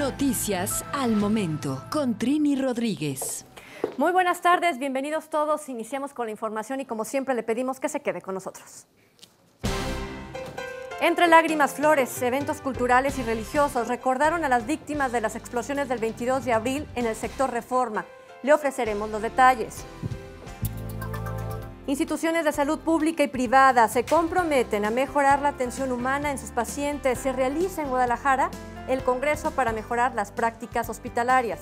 Noticias al momento con Trini Rodríguez. Muy buenas tardes, bienvenidos todos. Iniciamos con la información y como siempre le pedimos que se quede con nosotros. Entre lágrimas, flores, eventos culturales y religiosos recordaron a las víctimas de las explosiones del 22 de abril en el sector Reforma. Le ofreceremos los detalles. Instituciones de salud pública y privada se comprometen a mejorar la atención humana en sus pacientes. Se realiza en Guadalajara el Congreso para mejorar las prácticas hospitalarias.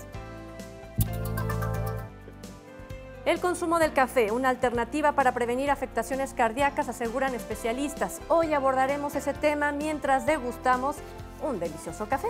El consumo del café, una alternativa para prevenir afectaciones cardíacas, aseguran especialistas. Hoy abordaremos ese tema mientras degustamos un delicioso café.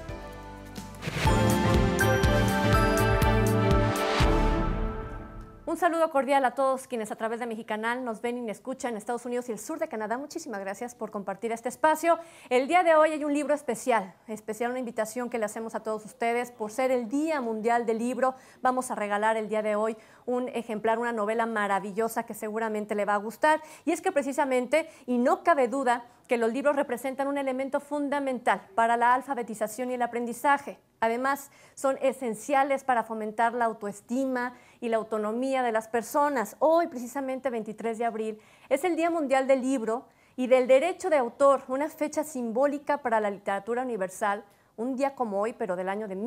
Un saludo cordial a todos quienes a través de Mexicanal nos ven y me escuchan en Estados Unidos y el sur de Canadá. Muchísimas gracias por compartir este espacio. El día de hoy hay un libro especial, una invitación que le hacemos a todos ustedes. Por ser el Día Mundial del Libro, vamos a regalar el día de hoy un ejemplar, una novela maravillosa que seguramente le va a gustar. Y es que precisamente, y no cabe duda, que los libros representan un elemento fundamental para la alfabetización y el aprendizaje. Además, son esenciales para fomentar la autoestima y la autonomía de las personas. Hoy, precisamente 23 de abril, es el Día Mundial del Libro y del Derecho de Autor, una fecha simbólica para la literatura universal. Un día como hoy, pero del año de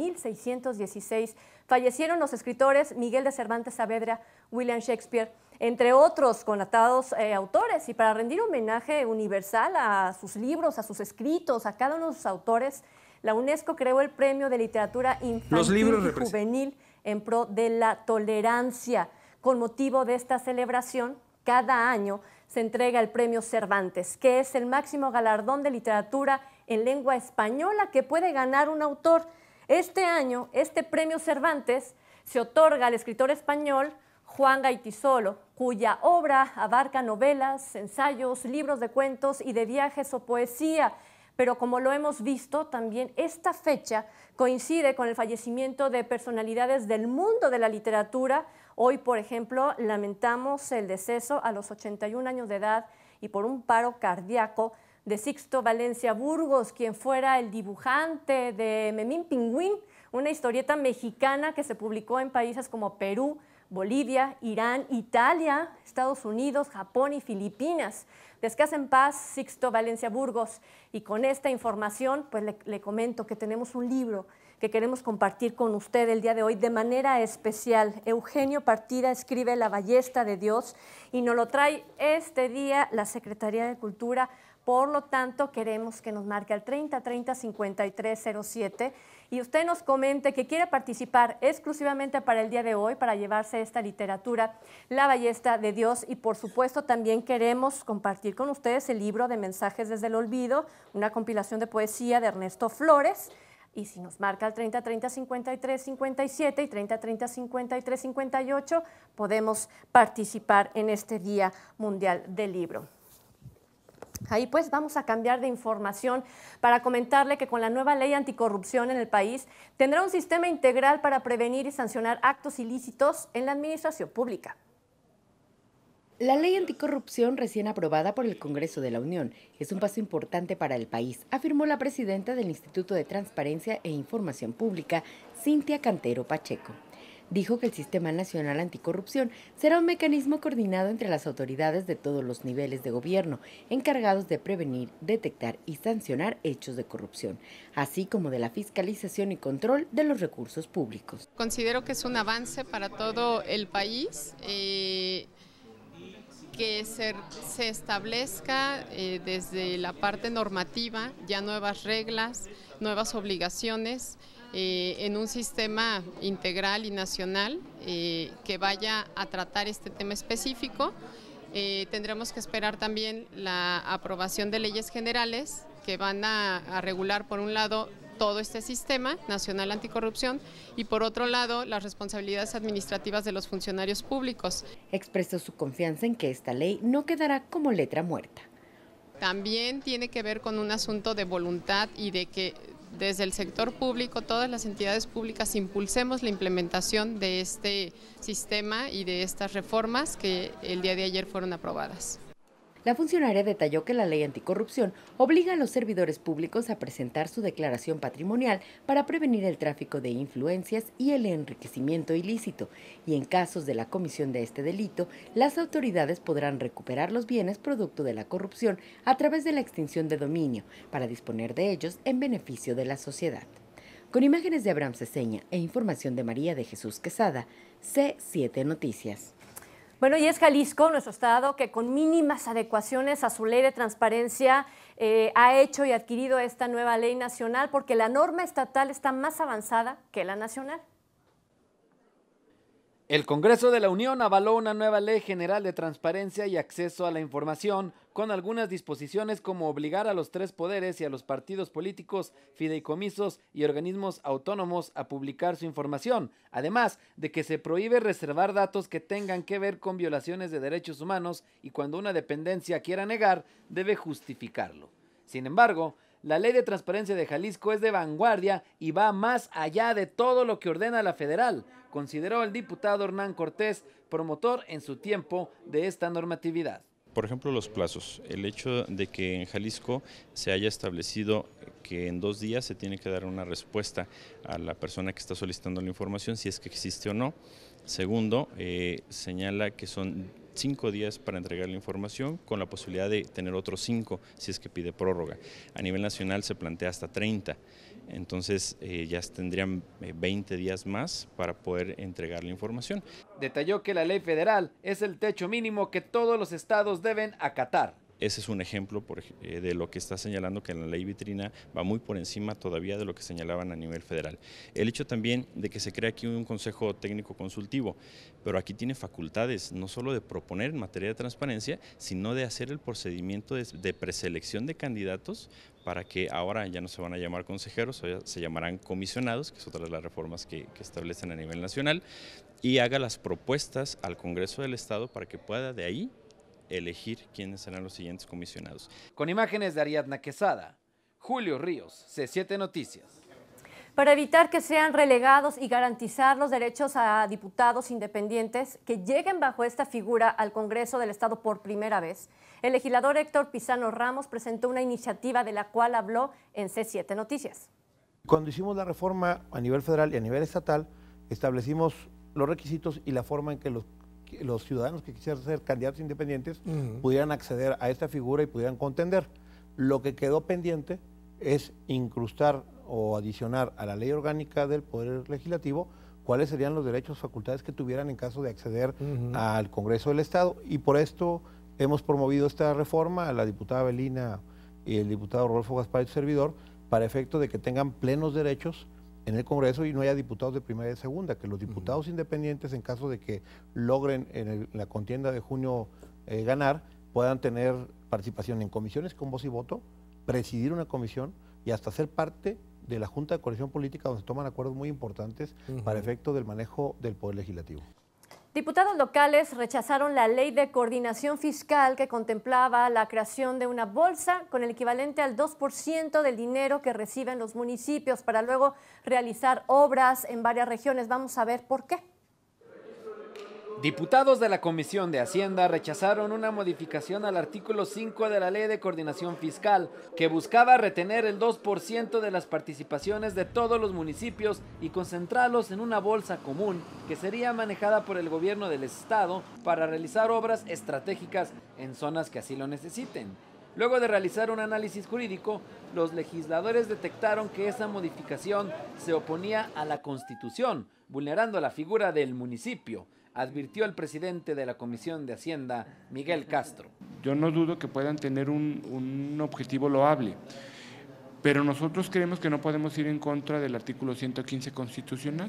1616, fallecieron los escritores Miguel de Cervantes Saavedra, William Shakespeare, entre otros connotados autores. Y para rendir homenaje universal a sus libros, a sus escritos, a cada uno de sus autores, la UNESCO creó el Premio de Literatura Infantil y Juvenil en pro de la tolerancia. Con motivo de esta celebración, cada año se entrega el Premio Cervantes, que es el máximo galardón de literatura en lengua española que puede ganar un autor. Este año, este Premio Cervantes se otorga al escritor español Juan Gaitisolo, cuya obra abarca novelas, ensayos, libros de cuentos y de viajes o poesía. Pero como lo hemos visto, también esta fecha coincide con el fallecimiento de personalidades del mundo de la literatura. Hoy, por ejemplo, lamentamos el deceso a los 81 años de edad y por un paro cardíaco de Sixto Valencia Burgos, quien fuera el dibujante de Memín Pingüín, una historieta mexicana que se publicó en países como Perú, Bolivia, Irán, Italia, Estados Unidos, Japón y Filipinas. Descansa en paz, Sixto Valencia Burgos. Y con esta información, pues le comento que tenemos un libro que queremos compartir con usted el día de hoy de manera especial. Eugenio Partida escribe La Ballesta de Dios y nos lo trae este día la Secretaría de Cultura. Por lo tanto, queremos que nos marque al 3030-5307 y usted nos comente que quiere participar exclusivamente para el día de hoy, para llevarse esta literatura, La Ballesta de Dios. Y por supuesto también queremos compartir con ustedes el libro de Mensajes desde el Olvido, una compilación de poesía de Ernesto Flores. Y si nos marca al 3030-5357 y 3030-5358, podemos participar en este Día Mundial del Libro. Ahí pues vamos a cambiar de información para comentarle que con la nueva ley anticorrupción en el país tendrá un sistema integral para prevenir y sancionar actos ilícitos en la administración pública. La ley anticorrupción recién aprobada por el Congreso de la Unión es un paso importante para el país, afirmó la presidenta del Instituto de Transparencia e Información Pública, Cintia Cantero Pacheco. Dijo que el Sistema Nacional Anticorrupción será un mecanismo coordinado entre las autoridades de todos los niveles de gobierno, encargados de prevenir, detectar y sancionar hechos de corrupción, así como de la fiscalización y control de los recursos públicos. Considero que es un avance para todo el país, que se establezca desde la parte normativa ya nuevas reglas, nuevas obligaciones, en un sistema integral y nacional que vaya a tratar este tema específico. Tendremos que esperar también la aprobación de leyes generales que van a regular, por un lado, todo este sistema nacional anticorrupción y por otro lado las responsabilidades administrativas de los funcionarios públicos. Expresó su confianza en que esta ley no quedará como letra muerta. También tiene que ver con un asunto de voluntad y de que desde el sector público, todas las entidades públicas impulsemos la implementación de este sistema y de estas reformas que el día de ayer fueron aprobadas. La funcionaria detalló que la ley anticorrupción obliga a los servidores públicos a presentar su declaración patrimonial para prevenir el tráfico de influencias y el enriquecimiento ilícito, y en casos de la comisión de este delito, las autoridades podrán recuperar los bienes producto de la corrupción a través de la extinción de dominio, para disponer de ellos en beneficio de la sociedad. Con imágenes de Abraham Ceseña e información de María de Jesús Quesada, C7 Noticias. Bueno, y es Jalisco, nuestro estado, que con mínimas adecuaciones a su ley de transparencia ha hecho y adquirido esta nueva ley nacional, porque la norma estatal está más avanzada que la nacional. El Congreso de la Unión avaló una nueva ley general de transparencia y acceso a la información, con algunas disposiciones como obligar a los 3 poderes y a los partidos políticos, fideicomisos y organismos autónomos a publicar su información, además de que se prohíbe reservar datos que tengan que ver con violaciones de derechos humanos y cuando una dependencia quiera negar, debe justificarlo. Sin embargo, la Ley de Transparencia de Jalisco es de vanguardia y va más allá de todo lo que ordena la federal, consideró el diputado Hernán Cortés, promotor en su tiempo de esta normatividad. Por ejemplo, los plazos. El hecho de que en Jalisco se haya establecido que en 2 días se tiene que dar una respuesta a la persona que está solicitando la información, si es que existe o no. Segundo, señala que son 5 días para entregar la información, con la posibilidad de tener otros 5 si es que pide prórroga. A nivel nacional se plantea hasta 30. Entonces ya tendrían 20 días más para poder entregar la información. Detalló que la ley federal es el techo mínimo que todos los estados deben acatar. Ese es un ejemplo de lo que está señalando, que en la ley vitrina va muy por encima todavía de lo que señalaban a nivel federal. El hecho también de que se crea aquí un consejo técnico consultivo, pero aquí tiene facultades no solo de proponer en materia de transparencia, sino de hacer el procedimiento de preselección de candidatos para que ahora ya no se van a llamar consejeros, se llamarán comisionados, que es otra de las reformas que establecen a nivel nacional, y haga las propuestas al Congreso del Estado para que pueda de ahí elegir quiénes serán los siguientes comisionados. Con imágenes de Ariadna Quesada, Julio Ríos, C7 Noticias. Para evitar que sean relegados y garantizar los derechos a diputados independientes que lleguen bajo esta figura al Congreso del Estado por primera vez, el legislador Héctor Pizano Ramos presentó una iniciativa de la cual habló en C7 Noticias. Cuando hicimos la reforma a nivel federal y a nivel estatal, establecimos los requisitos y la forma en que los ciudadanos que quisieran ser candidatos independientes pudieran acceder a esta figura y pudieran contender. Lo que quedó pendiente es incrustar o adicionar a la ley orgánica del Poder Legislativo cuáles serían los derechos o facultades que tuvieran en caso de acceder al Congreso del Estado. Y por esto hemos promovido esta reforma a la diputada Belina y el diputado Rodolfo Gaspar y su servidor, para efecto de que tengan plenos derechos en el Congreso y no haya diputados de primera y de segunda, que los diputados independientes, en caso de que logren en la contienda de junio ganar, puedan tener participación en comisiones con voz y voto, presidir una comisión y hasta ser parte de la Junta de Coalición Política, donde se toman acuerdos muy importantes para efecto del manejo del Poder Legislativo. Diputados locales rechazaron la ley de coordinación fiscal que contemplaba la creación de una bolsa con el equivalente al 2% del dinero que reciben los municipios para luego realizar obras en varias regiones. Vamos a ver por qué. Diputados de la Comisión de Hacienda rechazaron una modificación al artículo 5 de la Ley de Coordinación Fiscal que buscaba retener el 2% de las participaciones de todos los municipios y concentrarlos en una bolsa común que sería manejada por el gobierno del estado para realizar obras estratégicas en zonas que así lo necesiten. Luego de realizar un análisis jurídico, los legisladores detectaron que esa modificación se oponía a la Constitución, vulnerando la figura del municipio, advirtió el presidente de la Comisión de Hacienda, Miguel Castro. Yo no dudo que puedan tener un objetivo loable, pero nosotros creemos que no podemos ir en contra del artículo 115 constitucional.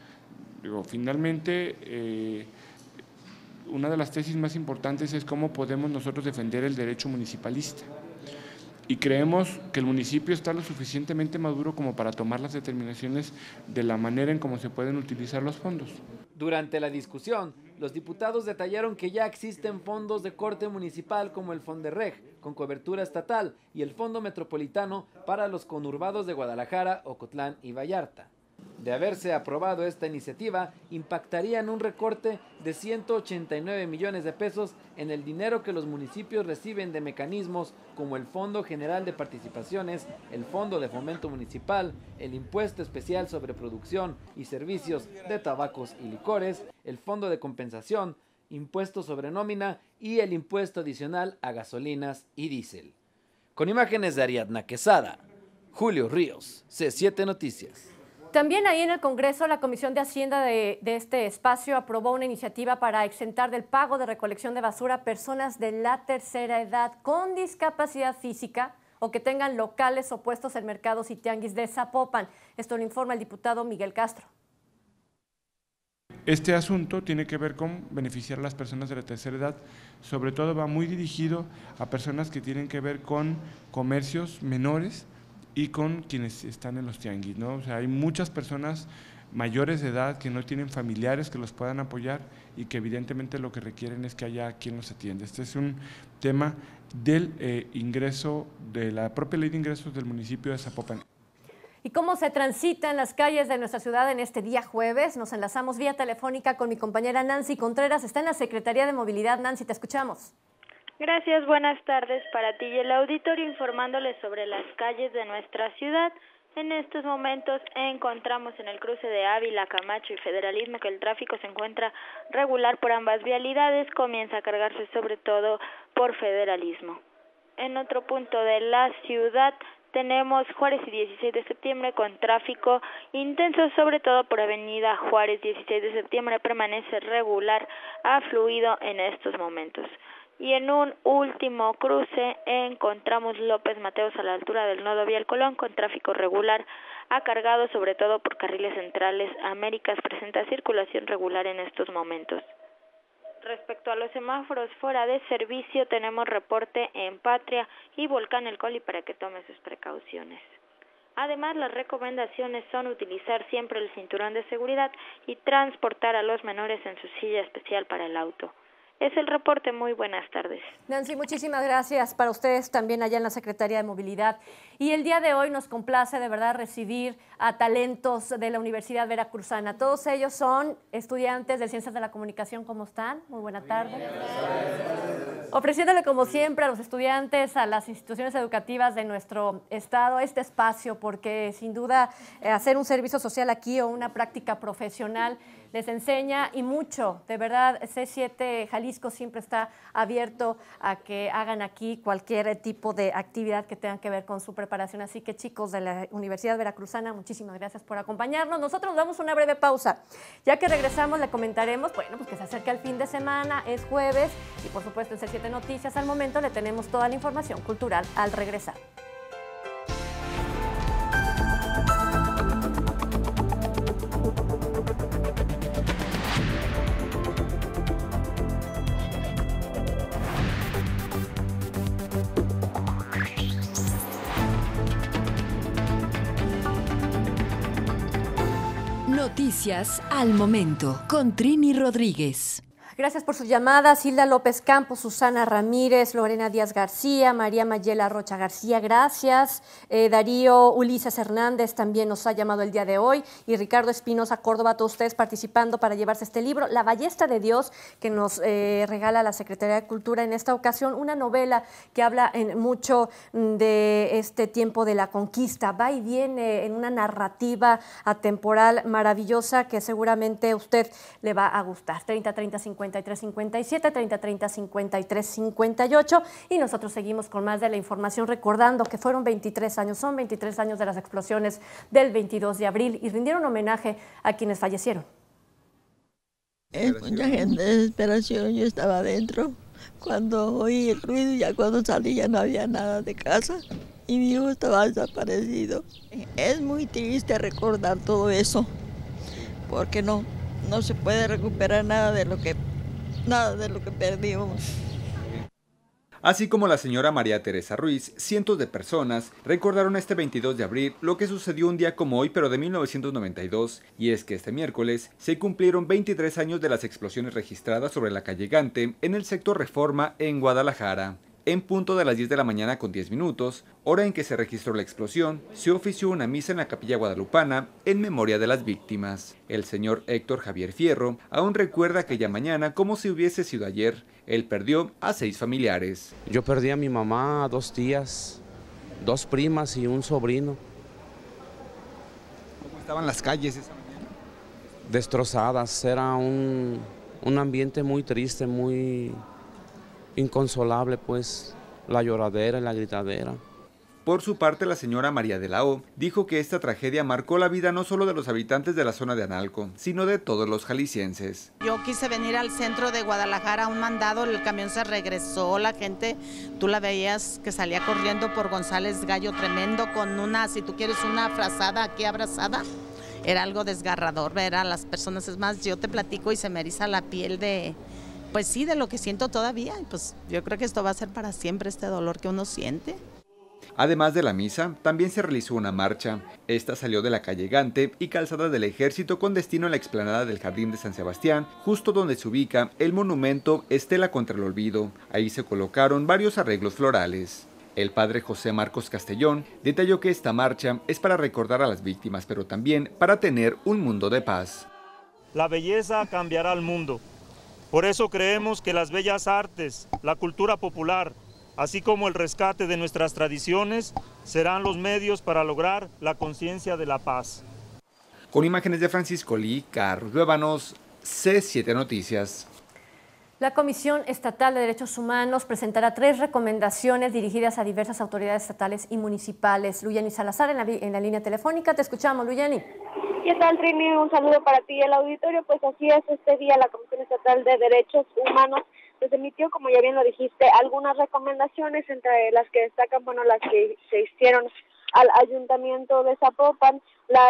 Finalmente, una de las tesis más importantes es cómo podemos nosotros defender el derecho municipalista. Y creemos que el municipio está lo suficientemente maduro como para tomar las determinaciones de la manera en cómo se pueden utilizar los fondos. Durante la discusión, los diputados detallaron que ya existen fondos de corte municipal como el Fonderreg, con cobertura estatal, y el Fondo Metropolitano para los conurbados de Guadalajara, Ocotlán y Vallarta. De haberse aprobado esta iniciativa, impactaría en un recorte de 189 millones de pesos en el dinero que los municipios reciben de mecanismos como el Fondo General de Participaciones, el Fondo de Fomento Municipal, el Impuesto Especial sobre Producción y Servicios de Tabacos y Licores, el Fondo de Compensación, Impuesto sobre Nómina y el Impuesto Adicional a Gasolinas y Diésel. Con imágenes de Ariadna Quesada, Julio Ríos, C7 Noticias. También ahí en el Congreso, la Comisión de Hacienda de este espacio aprobó una iniciativa para exentar del pago de recolección de basura a personas de la tercera edad con discapacidad física o que tengan locales o puestos en mercados y tianguis de Zapopan. Esto lo informa el diputado Miguel Castro. Este asunto tiene que ver con beneficiar a las personas de la tercera edad, sobre todo va muy dirigido a personas que tienen que ver con comercios menores y con quienes están en los tianguis, ¿no? O sea, hay muchas personas mayores de edad que no tienen familiares que los puedan apoyar y que evidentemente lo que requieren es que haya quien los atienda. Este es un tema del ingreso, de la propia ley de ingresos del municipio de Zapopan. ¿Y cómo se transita en las calles de nuestra ciudad en este día jueves? Nos enlazamos vía telefónica con mi compañera Nancy Contreras. Está en la Secretaría de Movilidad. Nancy, te escuchamos. Gracias, buenas tardes para ti y el auditorio, informándoles sobre las calles de nuestra ciudad. En estos momentos encontramos en el cruce de Ávila, Camacho y Federalismo que el tráfico se encuentra regular por ambas vialidades, comienza a cargarse sobre todo por Federalismo. En otro punto de la ciudad tenemos Juárez y 16 de septiembre con tráfico intenso, sobre todo por Avenida Juárez 16 de septiembre, permanece regular a fluido en estos momentos. Y en un último cruce encontramos López Mateos a la altura del nodo Vial Colón con tráfico regular a cargado sobre todo por carriles centrales. Américas presenta circulación regular en estos momentos. Respecto a los semáforos fuera de servicio, tenemos reporte en Patria y Volcán El Coli para que tome sus precauciones. Además, las recomendaciones son utilizar siempre el cinturón de seguridad y transportar a los menores en su silla especial para el auto. Es el reporte, muy buenas tardes. Nancy, muchísimas gracias para ustedes también allá en la Secretaría de Movilidad. Y el día de hoy nos complace de verdad recibir a talentos de la Universidad Veracruzana. Todos ellos son estudiantes de Ciencias de la Comunicación. ¿Cómo están? Muy buena tarde. Ofreciéndole como siempre a los estudiantes, a las instituciones educativas de nuestro estado este espacio, porque sin duda hacer un servicio social aquí o una práctica profesional les enseña y mucho. De verdad, C7 Jalisco siempre está abierto a que hagan aquí cualquier tipo de actividad que tenga que ver con su preparación. Así que chicos de la Universidad Veracruzana, muchísimas gracias por acompañarnos. Nosotros damos una breve pausa. Ya que regresamos le comentaremos, bueno, pues que se acerca el fin de semana, es jueves y por supuesto en C7 Noticias al momento le tenemos toda la información cultural al regresar. Noticias al momento con Trini Rodríguez. Gracias por sus llamadas, Hilda López Campos, Susana Ramírez, Lorena Díaz García, María Mayela Rocha García, gracias. Darío Ulises Hernández también nos ha llamado el día de hoy y Ricardo Espinosa Córdoba, todos ustedes participando para llevarse este libro, La Ballesta de Dios, que nos regala la Secretaría de Cultura en esta ocasión, una novela que habla mucho de este tiempo de la conquista, va y viene en una narrativa atemporal maravillosa que seguramente a usted le va a gustar. 30-30-53-57, 30-30-53-58 y nosotros seguimos con más de la información recordando que fueron 23 años, son 23 años de las explosiones del 22 de abril y rindieron homenaje a quienes fallecieron. Es mucha gente de desesperación, yo estaba adentro, cuando oí el ruido y ya cuando salí ya no había nada de casa y mi hijo estaba desaparecido. Es muy triste recordar todo eso, porque no se puede recuperar nada de lo que perdimos. Así como la señora María Teresa Ruiz, cientos de personas recordaron este 22 de abril lo que sucedió un día como hoy, pero de 1992, y es que este miércoles se cumplieron 23 años de las explosiones registradas sobre la calle Gante en el sector Reforma en Guadalajara. en punto de las 10 de la mañana con 10 minutos, hora en que se registró la explosión, se ofició una misa en la Capilla Guadalupana en memoria de las víctimas. El señor Héctor Javier Fierro aún recuerda aquella mañana como si hubiese sido ayer. Él perdió a 6 familiares. Yo perdí a mi mamá, 2 tías, 2 primas y un sobrino. ¿Cómo estaban las calles esa mañana? Destrozadas, era un ambiente muy triste, muy inconsolable, pues, la lloradera y la gritadera. Por su parte, la señora María de la O dijo que esta tragedia marcó la vida no solo de los habitantes de la zona de Analco, sino de todos los jaliscienses. Yo quise venir al centro de Guadalajara a un mandado, el camión se regresó, la gente, tú la veías que salía corriendo por González Gallo tremendo con una, si tú quieres, una frazada aquí abrazada. Era algo desgarrador ver a las personas, es más, yo te platico y se me eriza la piel de, pues sí, de lo que siento todavía. Y pues yo creo que esto va a ser para siempre, este dolor que uno siente. Además de la misa, también se realizó una marcha. Esta salió de la calle Gante y Calzada del Ejército con destino a la explanada del Jardín de San Sebastián, justo donde se ubica el monumento Estela contra el Olvido. Ahí se colocaron varios arreglos florales. El padre José Marcos Castellón detalló que esta marcha es para recordar a las víctimas, pero también para tener un mundo de paz. La belleza cambiará al mundo. Por eso creemos que las bellas artes, la cultura popular, así como el rescate de nuestras tradiciones, serán los medios para lograr la conciencia de la paz. Con imágenes de Francisco Lee, Carlos Luébanos, C7 Noticias. La Comisión Estatal de Derechos Humanos presentará 3 recomendaciones dirigidas a diversas autoridades estatales y municipales. Luyani Salazar en la línea telefónica. Te escuchamos, Luyani. ¿Qué tal, Trini? Un saludo para ti y el auditorio. Pues así es, este día la Comisión Estatal de Derechos Humanos pues emitió, como ya bien lo dijiste, algunas recomendaciones, entre las que destacan, bueno, las que se hicieron al Ayuntamiento de Zapopan, la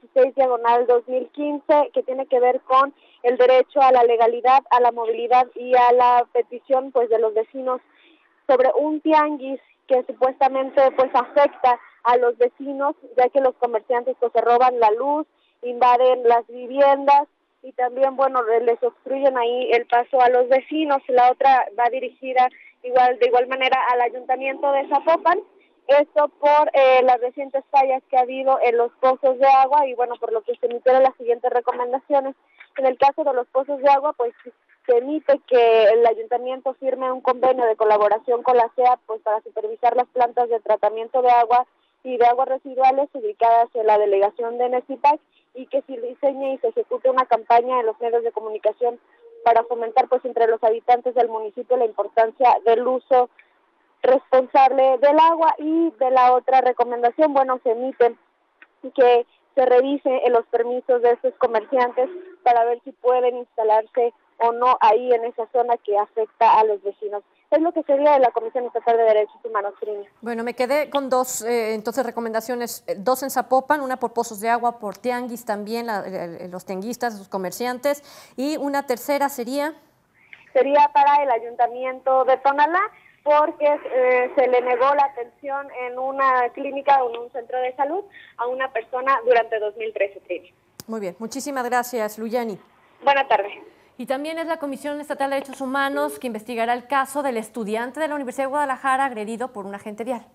16/2015, que tiene que ver con el derecho a la legalidad, a la movilidad y a la petición pues de los vecinos sobre un tianguis que supuestamente pues afecta a los vecinos, ya que los comerciantes pues se roban la luz, invaden las viviendas y también, bueno, les obstruyen ahí el paso a los vecinos. La otra va dirigida de igual manera al Ayuntamiento de Zapopan, esto por las recientes fallas que ha habido en los pozos de agua y, bueno, por lo que se emitieron las siguientes recomendaciones. En el caso de los pozos de agua, pues se emite que el Ayuntamiento firme un convenio de colaboración con la CEA pues para supervisar las plantas de tratamiento de agua y de aguas residuales ubicadas en la delegación de Necipac, y que se diseñe y se ejecute una campaña en los medios de comunicación para fomentar pues entre los habitantes del municipio la importancia del uso responsable del agua. Y de la otra recomendación, bueno, se emite que se revise en los permisos de estos comerciantes para ver si pueden instalarse o no ahí en esa zona que afecta a los vecinos. Es lo que sería de la Comisión Estatal de Derechos Humanos, Trini. Bueno, me quedé con 2 entonces recomendaciones, 2 en Zapopan, una por pozos de agua, por tianguis también, los tianguistas, los comerciantes, y una tercera sería para el Ayuntamiento de Tonalá, porque se le negó la atención en una clínica o en un centro de salud a una persona durante 2013, Trini. Muy bien, muchísimas gracias, Luyani. Buenas tardes. Y también es la Comisión Estatal de Derechos Humanos que investigará el caso del estudiante de la Universidad de Guadalajara agredido por un agente vial.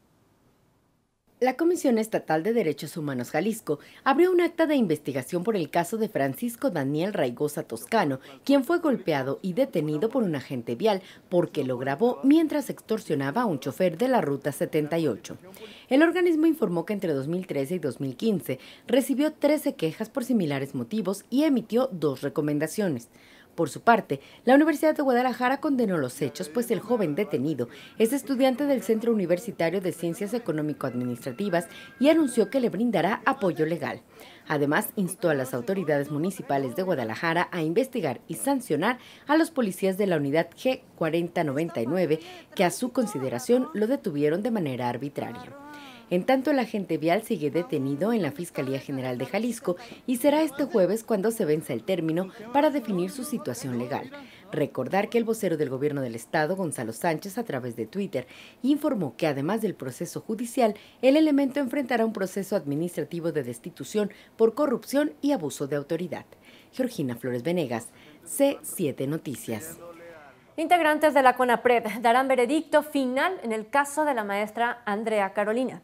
La Comisión Estatal de Derechos Humanos Jalisco abrió un acta de investigación por el caso de Francisco Daniel Raigosa Toscano, quien fue golpeado y detenido por un agente vial porque lo grabó mientras extorsionaba a un chofer de la Ruta 78. El organismo informó que entre 2013 y 2015 recibió 13 quejas por similares motivos y emitió 2 recomendaciones. Por su parte, la Universidad de Guadalajara condenó los hechos, pues el joven detenido es estudiante del Centro Universitario de Ciencias Económico-Administrativas y anunció que le brindará apoyo legal. Además, instó a las autoridades municipales de Guadalajara a investigar y sancionar a los policías de la unidad G4099, que a su consideración lo detuvieron de manera arbitraria. En tanto, el agente vial sigue detenido en la Fiscalía General de Jalisco y será este jueves cuando se venza el término para definir su situación legal. Recordar que el vocero del Gobierno del Estado, Gonzalo Sánchez, a través de Twitter, informó que además del proceso judicial, el elemento enfrentará un proceso administrativo de destitución por corrupción y abuso de autoridad. Georgina Flores Venegas, C7 Noticias. Integrantes de la CONAPRED darán veredicto final en el caso de la maestra Andrea Carolina.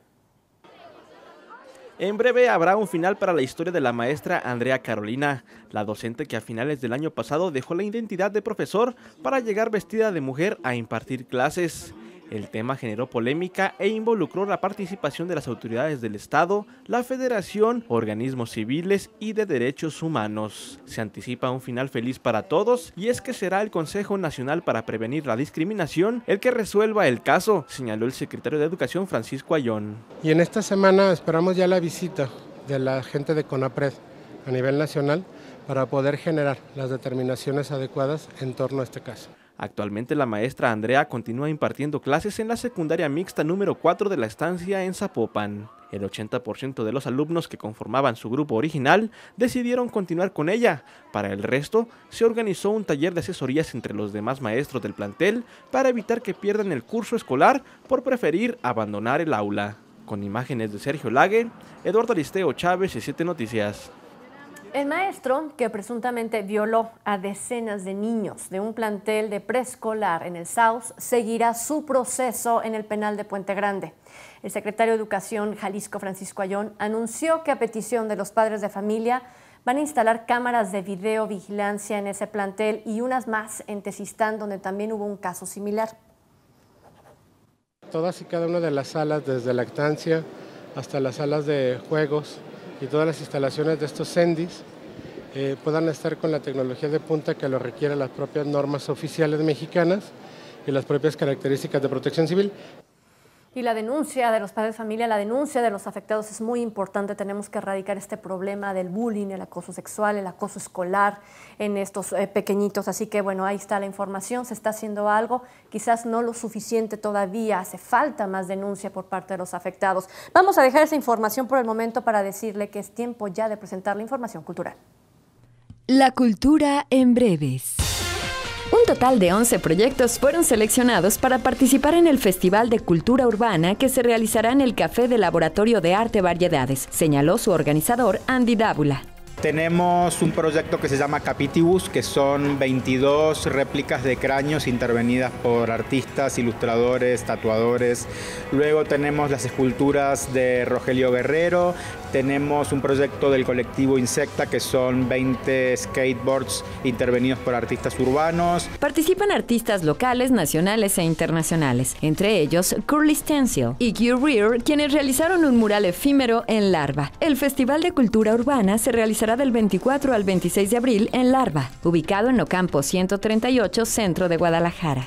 En breve habrá un final para la historia de la maestra Andrea Carolina, la docente que a finales del año pasado dejó la identidad de profesor para llegar vestida de mujer a impartir clases. El tema generó polémica e involucró la participación de las autoridades del Estado, la Federación, organismos civiles y de derechos humanos. Se anticipa un final feliz para todos y es que será el Consejo Nacional para Prevenir la Discriminación el que resuelva el caso, señaló el secretario de Educación Francisco Ayón. Y en esta semana esperamos ya la visita de la gente de CONAPRED a nivel nacional para poder generar las determinaciones adecuadas en torno a este caso. Actualmente la maestra Andrea continúa impartiendo clases en la secundaria mixta número 4 de la estancia en Zapopan. El 80% de los alumnos que conformaban su grupo original decidieron continuar con ella. Para el resto, se organizó un taller de asesorías entre los demás maestros del plantel para evitar que pierdan el curso escolar por preferir abandonar el aula. Con imágenes de Sergio Lague, Eduardo Aristeo Chávez y 7 Noticias. El maestro que presuntamente violó a decenas de niños de un plantel de preescolar en el Saus seguirá su proceso en el penal de Puente Grande. El secretario de Educación Jalisco, Francisco Ayón, anunció que a petición de los padres de familia van a instalar cámaras de videovigilancia en ese plantel y unas más en Tezistán, donde también hubo un caso similar. Todas y cada una de las salas, desde lactancia hasta las salas de juegos, y todas las instalaciones de estos CENDIs puedan estar con la tecnología de punta que lo requieren las propias normas oficiales mexicanas y las propias características de protección civil. Y la denuncia de los padres de familia, la denuncia de los afectados es muy importante. Tenemos que erradicar este problema del bullying, el acoso sexual, el acoso escolar en estos pequeñitos. Así que bueno, ahí está la información, se está haciendo algo, quizás no lo suficiente todavía, hace falta más denuncia por parte de los afectados. Vamos a dejar esa información por el momento para decirle que es tiempo ya de presentar la información cultural. La cultura en breves. Un total de 11 proyectos fueron seleccionados para participar en el Festival de Cultura Urbana que se realizará en el Café del Laboratorio de Arte Variedades, señaló su organizador Andy Dábula. Tenemos un proyecto que se llama Capitibus, que son 22 réplicas de cráneos intervenidas por artistas, ilustradores, tatuadores. Luego tenemos las esculturas de Rogelio Guerrero. Tenemos un proyecto del colectivo Insecta, que son 20 skateboards intervenidos por artistas urbanos. Participan artistas locales, nacionales e internacionales, entre ellos Curly Stencil y Q Rear, quienes realizaron un mural efímero en Larva. El Festival de Cultura Urbana se realizará del 24 al 26 de abril en Larva, ubicado en Ocampo 138, centro de Guadalajara.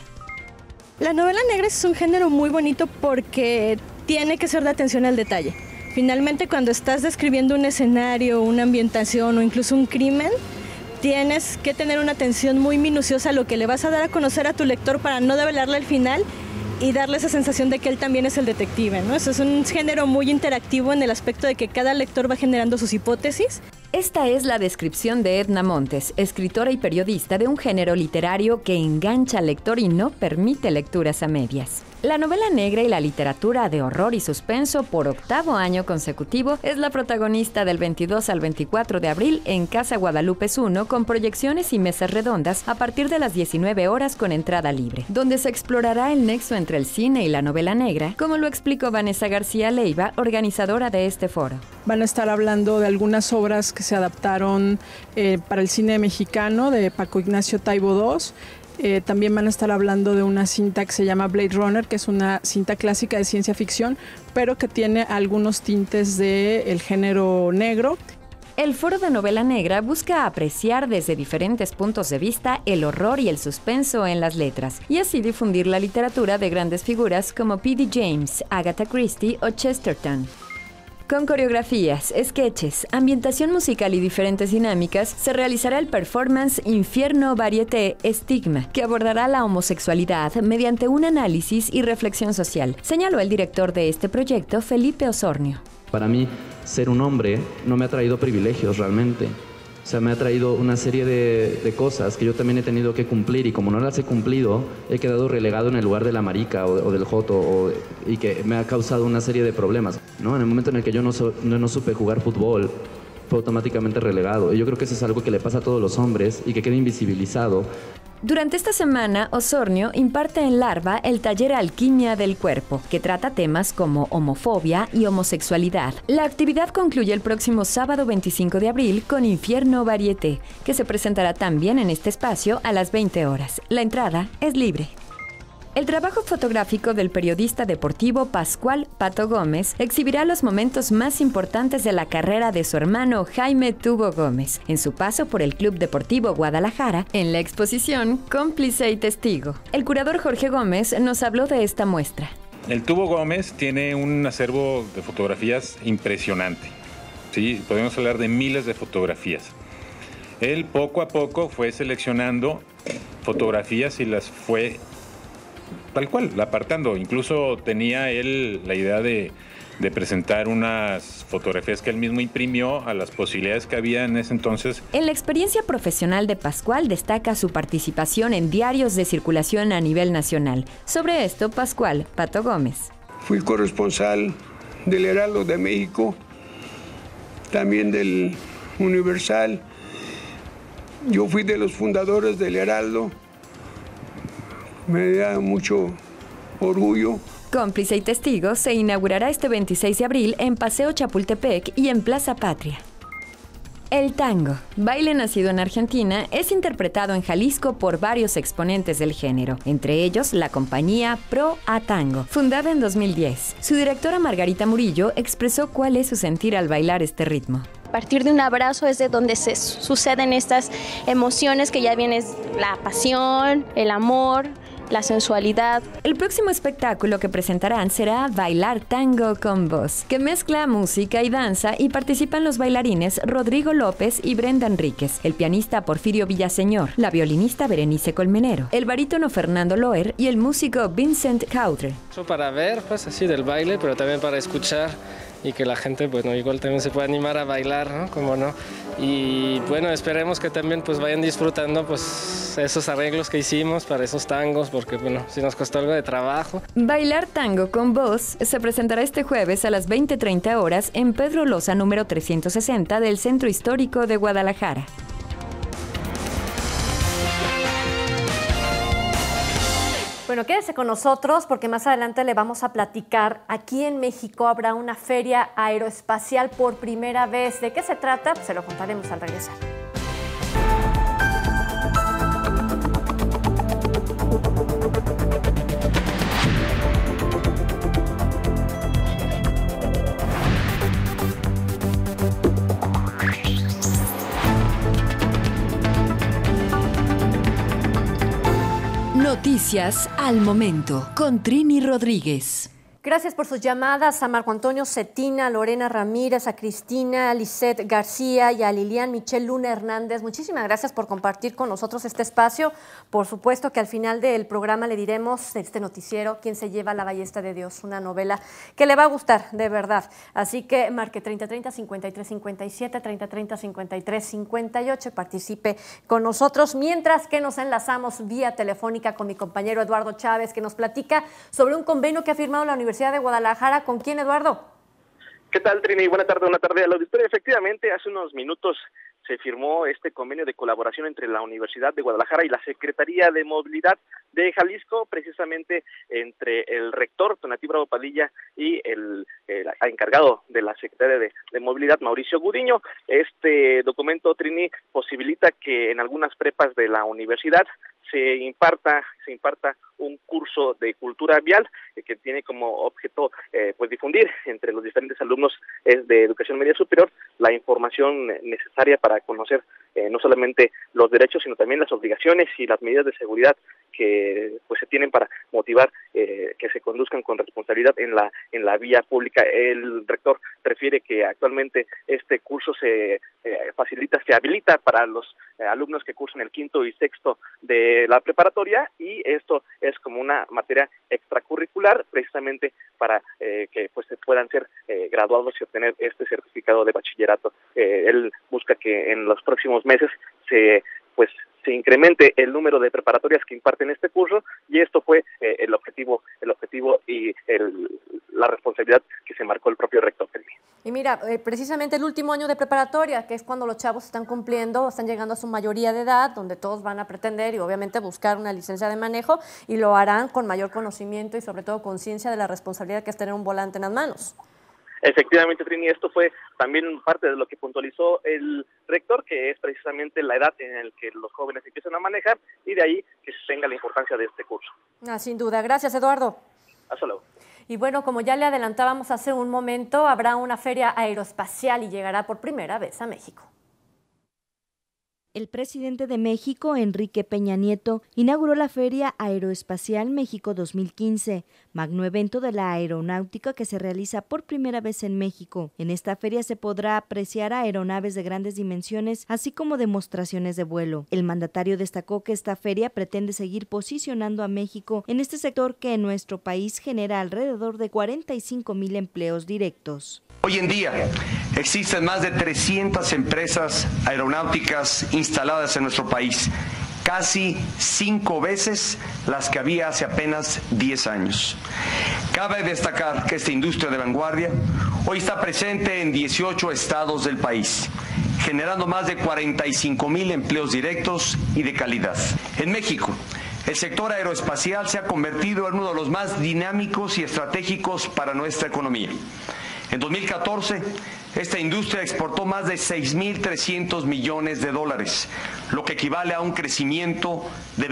La novela negra es un género muy bonito porque tiene que ser de atención al detalle. Finalmente, cuando estás describiendo un escenario, una ambientación o incluso un crimen, tienes que tener una atención muy minuciosa a lo que le vas a dar a conocer a tu lector para no develarle al final y darle esa sensación de que él también es el detective, ¿no? Eso es un género muy interactivo en el aspecto de que cada lector va generando sus hipótesis. Esta es la descripción de Edna Montes, escritora y periodista de un género literario que engancha al lector y no permite lecturas a medias. La novela negra y la literatura de horror y suspenso por 8º año consecutivo es la protagonista del 22 al 24 de abril en Casa Guadalupe 1 con proyecciones y mesas redondas a partir de las 19 horas con entrada libre, donde se explorará el nexo entre el cine y la novela negra, como lo explicó Vanessa García Leiva, organizadora de este foro. Van a estar hablando de algunas obras que se adaptaron para el cine mexicano de Paco Ignacio Taibo II. También van a estar hablando de una cinta que se llama Blade Runner, que es una cinta clásica de ciencia ficción, pero que tiene algunos tintes del género negro. El Foro de Novela Negra busca apreciar desde diferentes puntos de vista el horror y el suspenso en las letras, y así difundir la literatura de grandes figuras como P.D. James, Agatha Christie o Chesterton. Con coreografías, sketches, ambientación musical y diferentes dinámicas, se realizará el performance Infierno Varieté Estigma, que abordará la homosexualidad mediante un análisis y reflexión social, señaló el director de este proyecto, Felipe Osornio. Para mí, ser un hombre no me ha traído privilegios realmente. O sea, me ha traído una serie de cosas que yo también he tenido que cumplir y como no las he cumplido, he quedado relegado en el lugar de la marica o del joto y que me ha causado una serie de problemas, ¿no? En el momento en el que yo no supe jugar fútbol, fue automáticamente relegado. Y yo creo que eso es algo que le pasa a todos los hombres y que queda invisibilizado. Durante esta semana, Osornio imparte en Larva el taller Alquimia del Cuerpo, que trata temas como homofobia y homosexualidad. La actividad concluye el próximo sábado 25 de abril con Infierno Varieté, que se presentará también en este espacio a las 20 horas. La entrada es libre. El trabajo fotográfico del periodista deportivo Pascual Pato Gómez exhibirá los momentos más importantes de la carrera de su hermano Jaime Tubo Gómez en su paso por el Club Deportivo Guadalajara en la exposición Cómplice y Testigo. El curador Jorge Gómez nos habló de esta muestra. El Tubo Gómez tiene un acervo de fotografías impresionante. Sí, podemos hablar de miles de fotografías. Él poco a poco fue seleccionando fotografías y las fue tal cual, apartando. Incluso tenía él la idea de presentar unas fotografías que él mismo imprimió a las posibilidades que había en ese entonces. En la experiencia profesional de Pascual destaca su participación en diarios de circulación a nivel nacional. Sobre esto, Pascual Pato Gómez. Fui corresponsal del Heraldo de México, también del Universal. Yo fui de los fundadores del Heraldo. Me da mucho orgullo. Cómplice y Testigo se inaugurará este 26 de abril en Paseo Chapultepec y en Plaza Patria. El tango, baile nacido en Argentina, es interpretado en Jalisco por varios exponentes del género, entre ellos la compañía Pro A Tango, fundada en 2010. Su directora Margarita Murillo expresó cuál es su sentir al bailar este ritmo. A partir de un abrazo es de donde se suceden estas emociones que ya vienen la pasión, el amor, la sensualidad. El próximo espectáculo que presentarán será Bailar Tango con Voz, que mezcla música y danza y participan los bailarines Rodrigo López y Brenda Enríquez, el pianista Porfirio Villaseñor, la violinista Berenice Colmenero, el barítono Fernando Loer y el músico Vincent Caudre. Para ver, pues así del baile, pero también para escuchar y que la gente, bueno, igual también se pueda animar a bailar, ¿no? Como no. Y bueno, esperemos que también pues vayan disfrutando pues esos arreglos que hicimos para esos tangos, porque bueno, sí nos costó algo de trabajo. Bailar Tango con Voz se presentará este jueves a las 20:30 horas en Pedro Loza número 360 del Centro Histórico de Guadalajara. Bueno, quédese con nosotros porque más adelante le vamos a platicar. Aquí en México habrá una feria aeroespacial por primera vez. ¿De qué se trata? Pues se lo contaremos al regresar. Noticias al momento con Trini Rodríguez. Gracias por sus llamadas a Marco Antonio Cetina, a Lorena Ramírez, a Cristina, a Lisette García y a Lilian Michelle Luna Hernández. Muchísimas gracias por compartir con nosotros este espacio. Por supuesto que al final del programa le diremos de este noticiero quién se lleva la ballesta de Dios, una novela que le va a gustar, de verdad. Así que marque 3030-5357, 3030-5358, participe con nosotros, mientras que nos enlazamos vía telefónica con mi compañero Eduardo Chávez, que nos platica sobre un convenio que ha firmado la Universidad de Guadalajara. ¿Con quién, Eduardo? ¿Qué tal, Trini? Buena tarde al auditorio. Efectivamente, hace unos minutos se firmó este convenio de colaboración entre la Universidad de Guadalajara y la Secretaría de Movilidad de Jalisco, precisamente entre el rector, Tonatí Bravo Padilla, y el encargado de la Secretaría de Movilidad, Mauricio Gudiño. Este documento, Trini, posibilita que en algunas prepas de la universidad se imparta un curso de cultura vial que tiene como objeto pues difundir entre los diferentes alumnos de educación media superior la información necesaria para conocer no solamente los derechos, sino también las obligaciones y las medidas de seguridad que pues se tienen para motivar que se conduzcan con responsabilidad en la vía pública. El rector refiere que actualmente este curso se habilita para los alumnos que cursan el quinto y sexto de la preparatoria, y esto es como una materia extracurricular precisamente para que pues se puedan ser graduados y obtener este certificado de bachillerato. Él busca que en los próximos meses se incremente el número de preparatorias que imparten este curso, y esto fue el objetivo y la responsabilidad que se marcó el propio rector. Y mira, precisamente el último año de preparatoria, que es cuando los chavos están cumpliendo, están llegando a su mayoría de edad, donde todos van a pretender y obviamente buscar una licencia de manejo, y lo harán con mayor conocimiento y sobre todo conciencia de la responsabilidad que es tener un volante en las manos. Efectivamente, Trini, esto fue también parte de lo que puntualizó el rector, que es precisamente la edad en la que los jóvenes empiezan a manejar, y de ahí que se tenga la importancia de este curso. Sin duda. Gracias, Eduardo. Hasta luego. Y bueno, como ya le adelantábamos hace un momento, habrá una feria aeroespacial y llegará por primera vez a México. El presidente de México, Enrique Peña Nieto, inauguró la Feria Aeroespacial México 2015, magno evento de la aeronáutica que se realiza por primera vez en México. En esta feria se podrá apreciar aeronaves de grandes dimensiones, así como demostraciones de vuelo. El mandatario destacó que esta feria pretende seguir posicionando a México en este sector que en nuestro país genera alrededor de 45,000 empleos directos. Hoy en día existen más de 300 empresas aeronáuticas instaladas en nuestro país, casi 5 veces las que había hace apenas 10 años. Cabe destacar que esta industria de vanguardia hoy está presente en 18 estados del país, generando más de 45,000 empleos directos y de calidad. En México, el sector aeroespacial se ha convertido en uno de los más dinámicos y estratégicos para nuestra economía. En 2014, esta industria exportó más de 6,300 millones de dólares, lo que equivale a un crecimiento de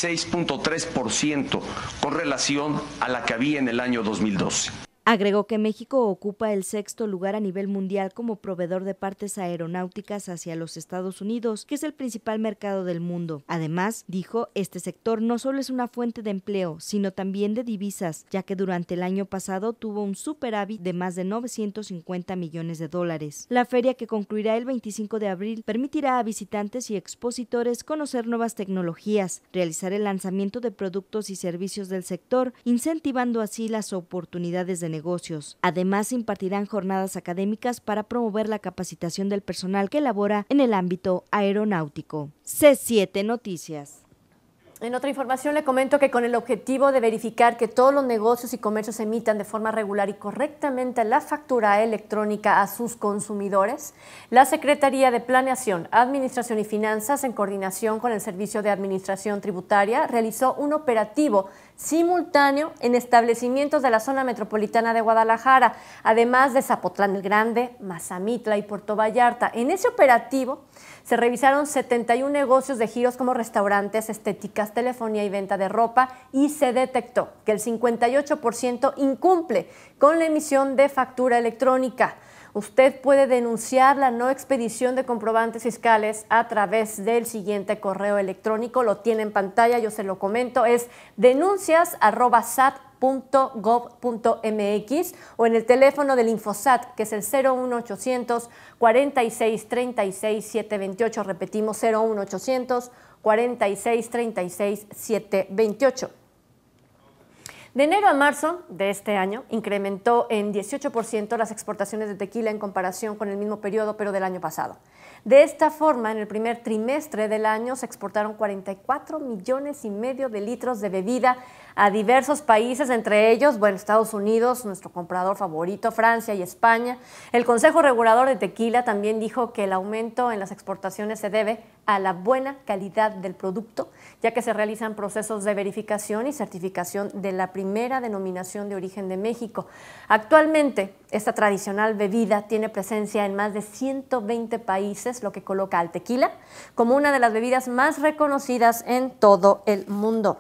26,3% con relación a la que había en el año 2012. Agregó que México ocupa el 6º lugar a nivel mundial como proveedor de partes aeronáuticas hacia los Estados Unidos, que es el principal mercado del mundo. Además, dijo, este sector no solo es una fuente de empleo, sino también de divisas, ya que durante el año pasado tuvo un superávit de más de 950 millones de dólares. La feria, que concluirá el 25 de abril, permitirá a visitantes y expositores conocer nuevas tecnologías, realizar el lanzamiento de productos y servicios del sector, incentivando así las oportunidades de negocios. Además, impartirán jornadas académicas para promover la capacitación del personal que labora en el ámbito aeronáutico. C7 Noticias. En otra información le comento que con el objetivo de verificar que todos los negocios y comercios emitan de forma regular y correctamente la factura electrónica a sus consumidores, la Secretaría de Planeación, Administración y Finanzas, en coordinación con el Servicio de Administración Tributaria, realizó un operativo simultáneo en establecimientos de la zona metropolitana de Guadalajara, además de Zapotlán el Grande, Mazamitla y Puerto Vallarta. En ese operativo se revisaron 71 negocios de giros como restaurantes, estéticas, telefonía y venta de ropa, y se detectó que el 58% incumple con la emisión de factura electrónica. Usted puede denunciar la no expedición de comprobantes fiscales a través del siguiente correo electrónico, lo tiene en pantalla, yo se lo comento, es denuncias@sat.gov.mx o en el teléfono del Infosat, que es el 01800 46 36 728, repetimos 01800 46 36 728. De enero a marzo de este año incrementó en 18% las exportaciones de tequila en comparación con el mismo periodo, pero del año pasado. De esta forma, en el primer trimestre del año se exportaron 44,5 millones de litros de bebida a diversos países, entre ellos, Estados Unidos, nuestro comprador favorito, Francia y España. El Consejo Regulador de Tequila también dijo que el aumento en las exportaciones se debe a la buena calidad del producto, ya que se realizan procesos de verificación y certificación de la primera denominación de origen de México. Actualmente, esta tradicional bebida tiene presencia en más de 120 países, lo que coloca al tequila como una de las bebidas más reconocidas en todo el mundo.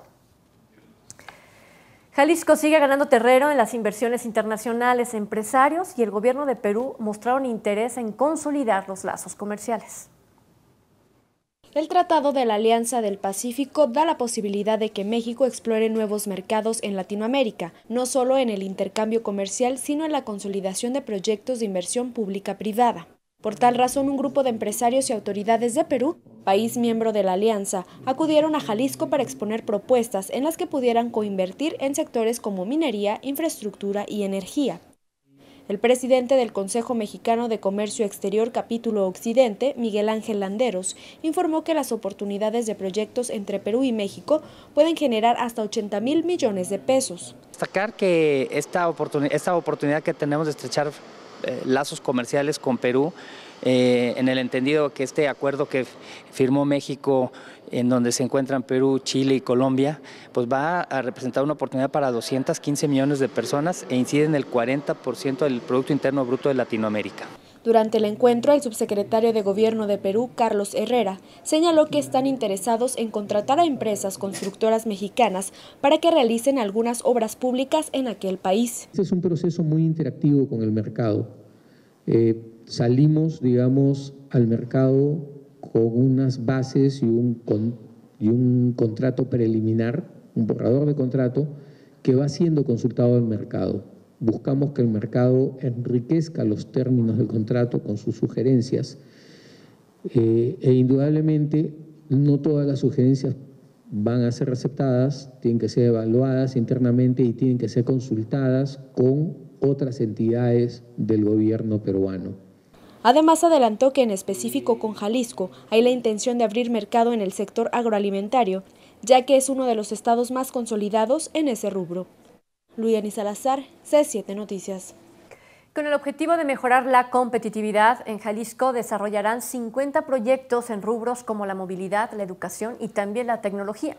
Jalisco sigue ganando terreno en las inversiones internacionales. Empresarios y el gobierno de Perú mostraron interés en consolidar los lazos comerciales. El Tratado de la Alianza del Pacífico da la posibilidad de que México explore nuevos mercados en Latinoamérica, no solo en el intercambio comercial, sino en la consolidación de proyectos de inversión pública-privada. Por tal razón, un grupo de empresarios y autoridades de Perú, país miembro de la Alianza, acudieron a Jalisco para exponer propuestas en las que pudieran coinvertir en sectores como minería, infraestructura y energía. El presidente del Consejo Mexicano de Comercio Exterior Capítulo Occidente, Miguel Ángel Landeros, informó que las oportunidades de proyectos entre Perú y México pueden generar hasta 80,000 millones de pesos. Destacar que esta oportunidad que tenemos de estrechar lazos comerciales con Perú, en el entendido que este acuerdo que firmó México, en donde se encuentran Perú, Chile y Colombia, pues va a representar una oportunidad para 215 millones de personas e incide en el 40% del Producto Interno Bruto de Latinoamérica. Durante el encuentro, el subsecretario de Gobierno de Perú, Carlos Herrera, señaló que están interesados en contratar a empresas constructoras mexicanas para que realicen algunas obras públicas en aquel país. Este es un proceso muy interactivo con el mercado. Salimos, digamos, al mercado con unas bases y un contrato preliminar, un borrador de contrato que va siendo consultado al mercado. Buscamos que el mercado enriquezca los términos del contrato con sus sugerencias e indudablemente no todas las sugerencias van a ser aceptadas, tienen que ser evaluadas internamente y tienen que ser consultadas con otras entidades del gobierno peruano. Además, adelantó que en específico con Jalisco hay la intención de abrir mercado en el sector agroalimentario, ya que es uno de los estados más consolidados en ese rubro. Luyani Salazar, C7 Noticias. Con el objetivo de mejorar la competitividad, en Jalisco desarrollarán 50 proyectos en rubros como la movilidad, la educación y también la tecnología.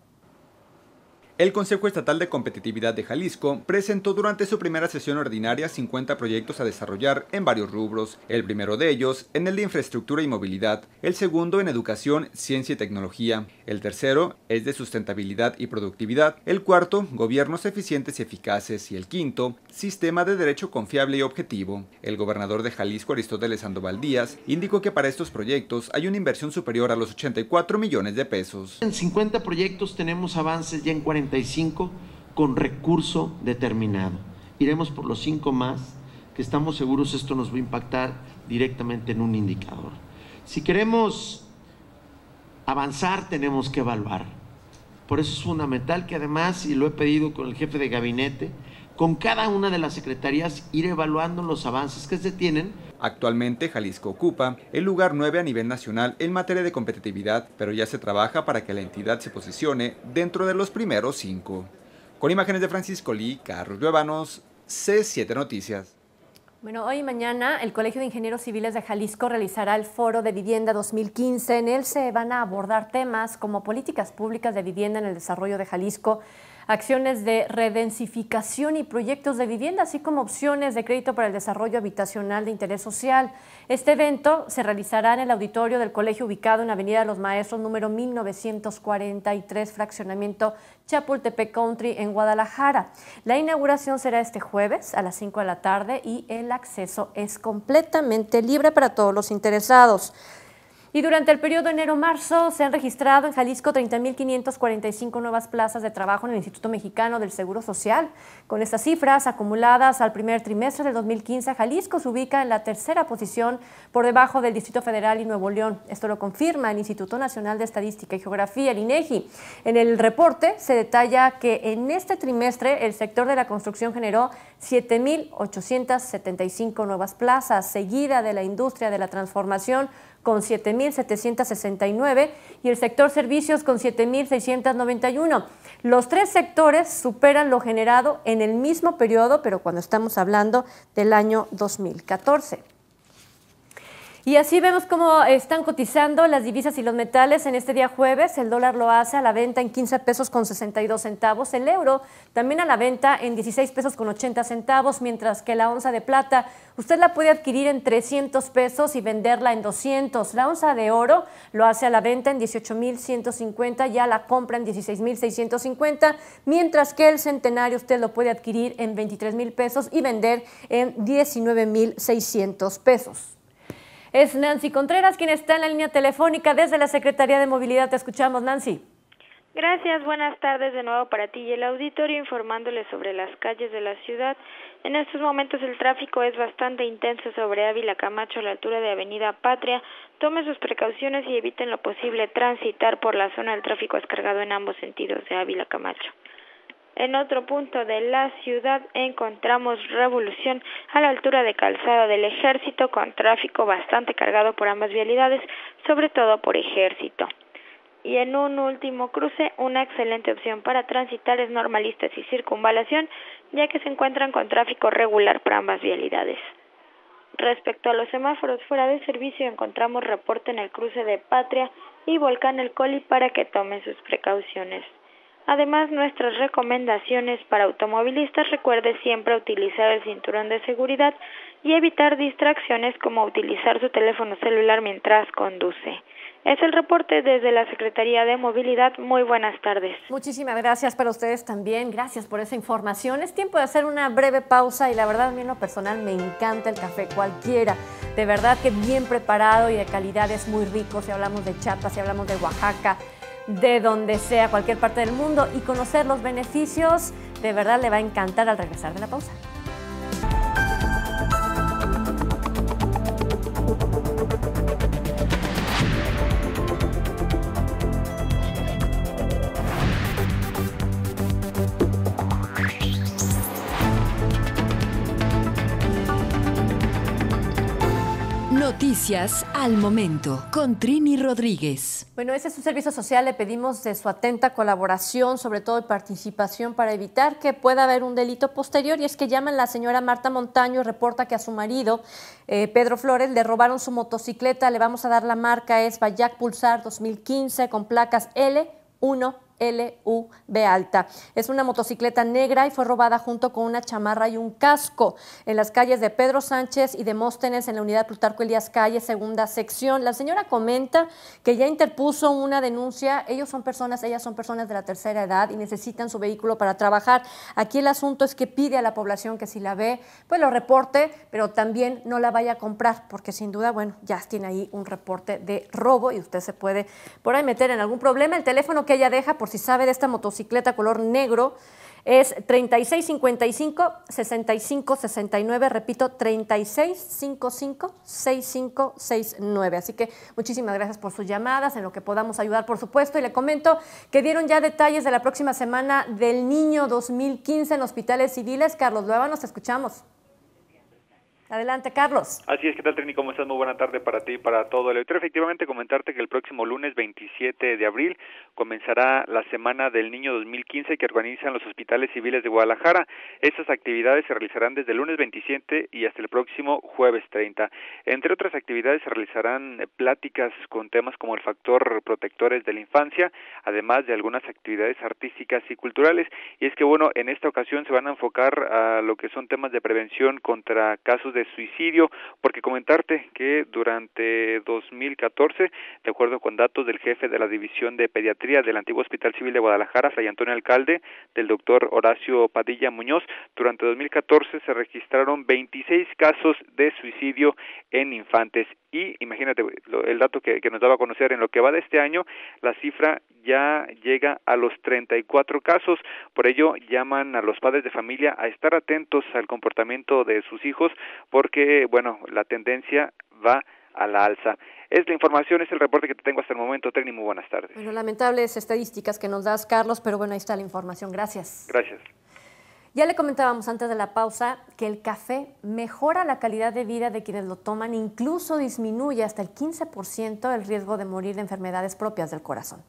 El Consejo Estatal de Competitividad de Jalisco presentó durante su primera sesión ordinaria 50 proyectos a desarrollar en varios rubros, el primero de ellos en el de infraestructura y movilidad, el segundo en educación, ciencia y tecnología, el tercero es de sustentabilidad y productividad, el cuarto, gobiernos eficientes y eficaces y el quinto, sistema de derecho confiable y objetivo. El gobernador de Jalisco, Aristóteles Sandoval Díaz, indicó que para estos proyectos hay una inversión superior a los 84 millones de pesos. En 50 proyectos tenemos avances ya en 45 con recurso determinado. Iremos por los 5 más, que estamos seguros esto nos va a impactar directamente en un indicador. Si queremos avanzar, tenemos que evaluar. Por eso es fundamental que además, y lo he pedido con el jefe de gabinete, con cada una de las secretarías ir evaluando los avances que se tienen. Actualmente Jalisco ocupa el lugar 9 a nivel nacional en materia de competitividad, pero ya se trabaja para que la entidad se posicione dentro de los primeros 5. Con imágenes de Francisco Lee, Carlos Luevanos, C7 Noticias. Bueno, hoy y mañana el Colegio de Ingenieros Civiles de Jalisco realizará el Foro de Vivienda 2015. En él se van a abordar temas como políticas públicas de vivienda en el desarrollo de Jalisco, acciones de redensificación y proyectos de vivienda, así como opciones de crédito para el desarrollo habitacional de interés social. Este evento se realizará en el auditorio del colegio ubicado en Avenida de los Maestros, número 1943, fraccionamiento Chapultepec Country, en Guadalajara. La inauguración será este jueves a las 5 de la tarde y el acceso es completamente libre para todos los interesados. Y durante el periodo enero-marzo se han registrado en Jalisco 30.545 nuevas plazas de trabajo en el Instituto Mexicano del Seguro Social. Con estas cifras acumuladas al primer trimestre del 2015, Jalisco se ubica en la tercera posición por debajo del Distrito Federal y Nuevo León. Esto lo confirma el Instituto Nacional de Estadística y Geografía, el INEGI. En el reporte se detalla que en este trimestre el sector de la construcción generó 7.875 nuevas plazas, seguida de la industria de la transformación con 7.769 y el sector servicios con 7.691. Los tres sectores superan lo generado en el mismo periodo, pero cuando estamos hablando del año 2014. Y así vemos cómo están cotizando las divisas y los metales en este día jueves. El dólar lo hace a la venta en 15 pesos con 62 centavos. El euro también a la venta en 16 pesos con 80 centavos, mientras que la onza de plata usted la puede adquirir en 300 pesos y venderla en 200. La onza de oro lo hace a la venta en 18.150, ya la compra en 16.650, mientras que el centenario usted lo puede adquirir en 23,000 pesos y vender en 19.600 pesos. Es Nancy Contreras quien está en la línea telefónica desde la Secretaría de Movilidad. Te escuchamos, Nancy. Gracias, buenas tardes de nuevo para ti y el auditorio, informándoles sobre las calles de la ciudad. En estos momentos el tráfico es bastante intenso sobre Ávila Camacho a la altura de Avenida Patria. Tome sus precauciones y eviten lo posible transitar por la zona. El tráfico es cargado en ambos sentidos de Ávila Camacho. En otro punto de la ciudad encontramos Revolución a la altura de Calzada del Ejército con tráfico bastante cargado por ambas vialidades, sobre todo por Ejército. Y en un último cruce, una excelente opción para transitar es Normalistas y Circunvalación, ya que se encuentran con tráfico regular por ambas vialidades. Respecto a los semáforos fuera de servicio, encontramos reporte en el cruce de Patria y Volcán El Coli para que tomen sus precauciones. Además, nuestras recomendaciones para automovilistas: recuerde siempre utilizar el cinturón de seguridad y evitar distracciones como utilizar su teléfono celular mientras conduce. Es el reporte desde la Secretaría de Movilidad. Muy buenas tardes. Muchísimas gracias para ustedes también. Gracias por esa información. Es tiempo de hacer una breve pausa y la verdad, a mí en lo personal me encanta el café, cualquiera. De verdad que bien preparado y de calidad, es muy rico. Si hablamos de Chiapas, si hablamos de Oaxaca, de donde sea, cualquier parte del mundo, y conocer los beneficios, de verdad le va a encantar al regresar de la pausa. Noticias al momento con Trini Rodríguez. Bueno, ese es un servicio social. Le pedimos de su atenta colaboración, sobre todo de participación, para evitar que pueda haber un delito posterior. Y es que llaman a la señora Marta Montaño y reporta que a su marido, Pedro Flores, le robaron su motocicleta. Le vamos a dar la marca, es Bayak Pulsar 2015 con placas L1LUB alta. Es una motocicleta negra y fue robada junto con una chamarra y un casco en las calles de Pedro Sánchez y Demóstenes, en la unidad Plutarco Elías Calle, segunda sección. La señora comenta que ya interpuso una denuncia. Ellas son personas de la tercera edad y necesitan su vehículo para trabajar. Aquí el asunto es que pide a la población que si la ve, pues lo reporte, pero también no la vaya a comprar, porque sin duda, bueno, ya tiene ahí un reporte de robo y usted se puede por ahí meter en algún problema. El teléfono que ella deja, por si sabe de esta motocicleta color negro, es 3655-6569, repito, 3655-6569. Así que muchísimas gracias por sus llamadas, en lo que podamos ayudar, por supuesto. Y le comento que dieron ya detalles de la próxima semana del Niño 2015 en hospitales civiles. Carlos Lueva, nos escuchamos. Adelante, Carlos. Así es, ¿qué tal, Trini? ¿Cómo estás? Muy buena tarde para ti y para todo el auditorio. Efectivamente, comentarte que el próximo lunes 27 de abril comenzará la Semana del Niño 2015 que organizan los hospitales civiles de Guadalajara. Estas actividades se realizarán desde el lunes 27 y hasta el próximo jueves 30. Entre otras actividades se realizarán pláticas con temas como el factor protectores de la infancia, además de algunas actividades artísticas y culturales. Y es que, bueno, en esta ocasión se van a enfocar a lo que son temas de prevención contra casos de suicidio, porque comentarte que durante 2014, de acuerdo con datos del jefe de la División de Pediatría del antiguo Hospital Civil de Guadalajara, Fray Antonio Alcalde, del doctor Horacio Padilla Muñoz, durante 2014 se registraron 26 casos de suicidio en infantes. Y imagínate el dato que nos daba a conocer, en lo que va de este año, la cifra ya llega a los 34 casos. Por ello, llaman a los padres de familia a estar atentos al comportamiento de sus hijos, porque, bueno, la tendencia va a la alza. Es la información, es el reporte que te tengo hasta el momento. Tecni, muy buenas tardes. Bueno, lamentables estadísticas que nos das, Carlos, pero bueno, ahí está la información. Gracias. Gracias. Ya le comentábamos antes de la pausa que el café mejora la calidad de vida de quienes lo toman, incluso disminuye hasta el 15% el riesgo de morir de enfermedades propias del corazón.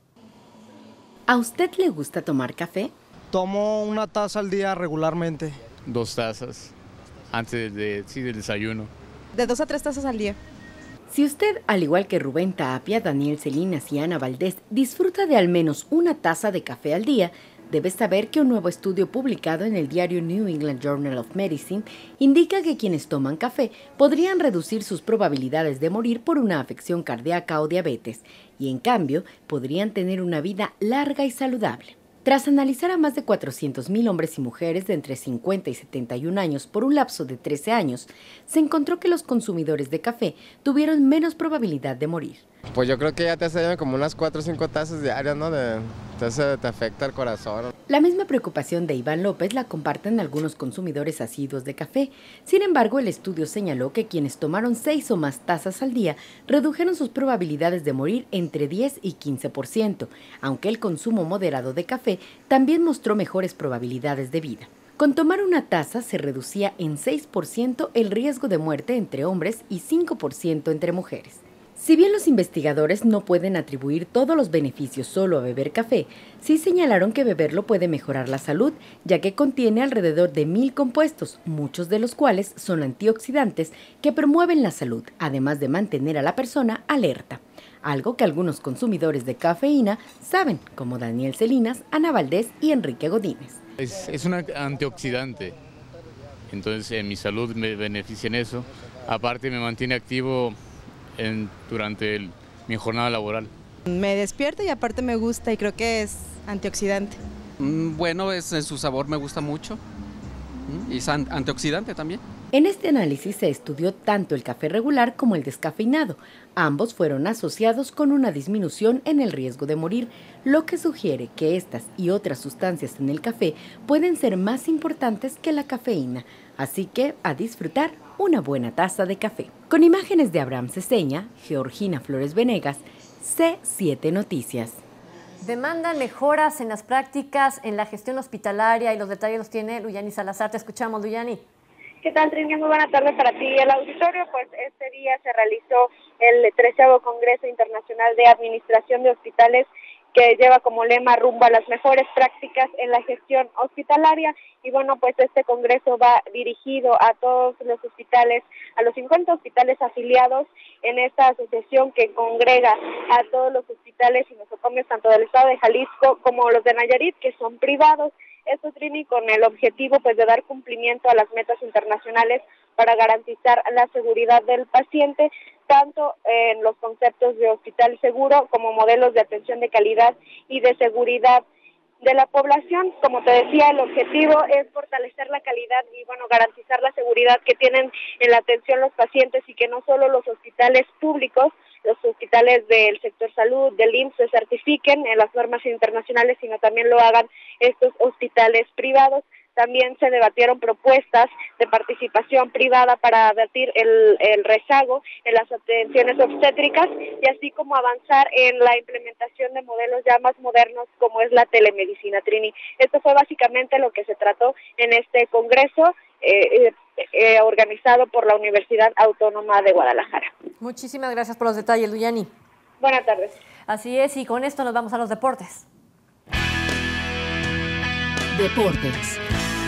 ¿A usted le gusta tomar café? Tomo una taza al día regularmente. 2 tazas antes del desayuno. De 2 a 3 tazas al día. Si usted, al igual que Rubén Tapia, Daniel Celinas y Ana Valdés, disfruta de al menos una taza de café al día, debe saber que un nuevo estudio publicado en el diario New England Journal of Medicine indica que quienes toman café podrían reducir sus probabilidades de morir por una afección cardíaca o diabetes, y en cambio podrían tener una vida larga y saludable. Tras analizar a más de 400,000 hombres y mujeres de entre 50 y 71 años por un lapso de 13 años, se encontró que los consumidores de café tuvieron menos probabilidad de morir. Pues yo creo que ya te hace como unas 4 o 5 tazas diarias, ¿no? Entonces te afecta el corazón. La misma preocupación de Iván López la comparten algunos consumidores asiduos de café. Sin embargo, el estudio señaló que quienes tomaron 6 o más tazas al día redujeron sus probabilidades de morir entre 10 y 15%, aunque el consumo moderado de café también mostró mejores probabilidades de vida. Con tomar una taza se reducía en 6% el riesgo de muerte entre hombres y 5% entre mujeres. Si bien los investigadores no pueden atribuir todos los beneficios solo a beber café, sí señalaron que beberlo puede mejorar la salud, ya que contiene alrededor de 1000 compuestos, muchos de los cuales son antioxidantes que promueven la salud, además de mantener a la persona alerta. Algo que algunos consumidores de cafeína saben, como Daniel Celinas, Ana Valdés y Enrique Godínez. Es un antioxidante, entonces en mi salud me beneficia en eso. Aparte me mantiene activo durante mi jornada laboral. Me despierta y aparte me gusta y creo que es antioxidante. Bueno, su sabor me gusta mucho y es antioxidante también. En este análisis se estudió tanto el café regular como el descafeinado. Ambos fueron asociados con una disminución en el riesgo de morir, lo que sugiere que estas y otras sustancias en el café pueden ser más importantes que la cafeína. Así que a disfrutar una buena taza de café. Con imágenes de Abraham Ceseña, Georgina Flores Venegas, C7 Noticias. Demandan mejoras en las prácticas en la gestión hospitalaria y los detalles los tiene Luyani Salazar. Te escuchamos, Luyani. ¿Qué tal, Trini? Muy buena tarde para ti y el auditorio. Pues este día se realizó el 13º Congreso Internacional de Administración de Hospitales, que lleva como lema rumbo a las mejores prácticas en la gestión hospitalaria. Y bueno, pues este congreso va dirigido a todos los hospitales, a los 50 hospitales afiliados en esta asociación que congrega a todos los hospitales y nosocomios tanto del estado de Jalisco como los de Nayarit, que son privados. Esto, Trini, con el objetivo pues de dar cumplimiento a las metas internacionales para garantizar la seguridad del paciente, tanto en los conceptos de hospital seguro como modelos de atención de calidad y de seguridad de la población. Como te decía, el objetivo es fortalecer la calidad y bueno, garantizar la seguridad que tienen en la atención los pacientes y que no solo los hospitales públicos, los hospitales del sector salud, del IMSS, se certifiquen en las normas internacionales, sino también lo hagan estos hospitales privados. También se debatieron propuestas de participación privada para abatir el rezago en las atenciones obstétricas y así como avanzar en la implementación de modelos ya más modernos como es la telemedicina, Trini. Esto fue básicamente lo que se trató en este congreso organizado por la Universidad Autónoma de Guadalajara. Muchísimas gracias por los detalles, Luyani. Buenas tardes. Así es, y con esto nos vamos a los deportes. Deportes.